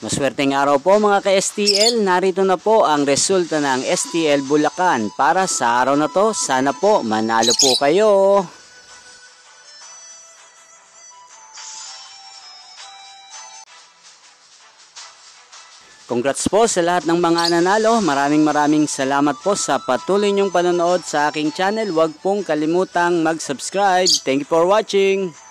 Maswerteng araw po mga ka-STL, narito na po ang resulta ng STL Bulacan. Para sa araw na to, sana po manalo po kayo. Congrats po sa lahat ng mga nanalo. Maraming salamat po sa patuloy niyong panonood sa aking channel. Huwag pong kalimutang mag-subscribe. Thank you for watching.